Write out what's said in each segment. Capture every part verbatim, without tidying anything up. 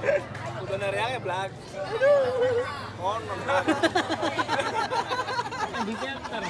Udah nariangnya belak. Oh, nonton. Di center.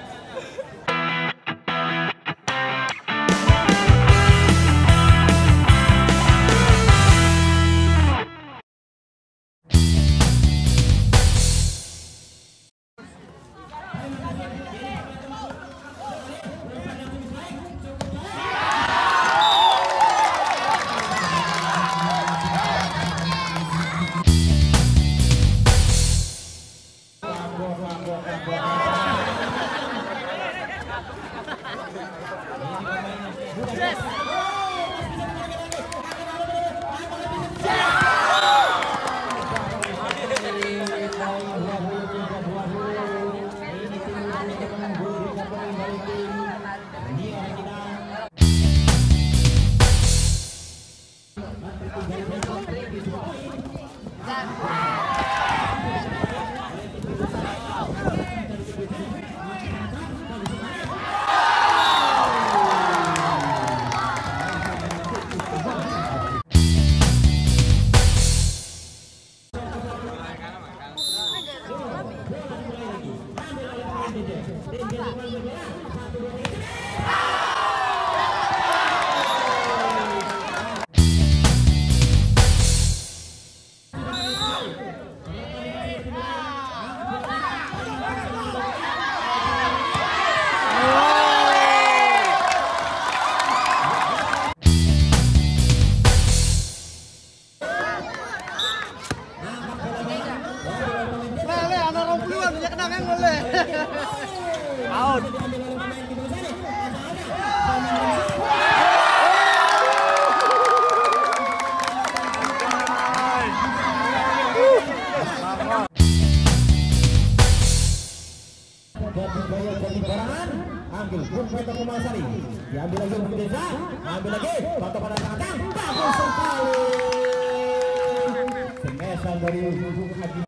Out. Ambil pun foto Kumasari, diambil lagi untuk Desa, ambil lagi foto pada tangan, bagus sekali. Semesan dari Haji.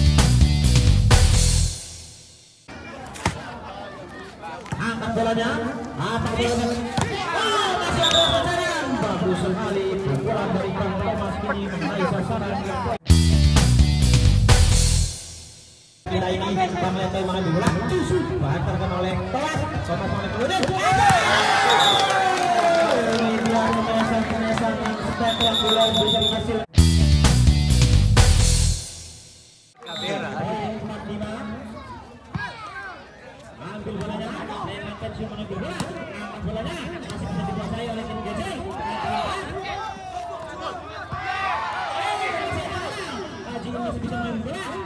Angkat bolanya, angkat bolanya. Oh, masih ada sasaran. Bagus sekali. Pukulan dari Kang Thomas kini mengenai sasaran. Kira ini kita meletai mana dulu lah. Dihantarkan oleh Thomas. Thomas oleh kemudian. Ini dia pemesan-pemesan yang spektakuler bisa menghasilkan. Ambil bolanya, dengan pensiun mengambil bola, angkat bolanya, masih bisa dikuasai oleh tim Gajah. Haji masih bisa mengambil bola.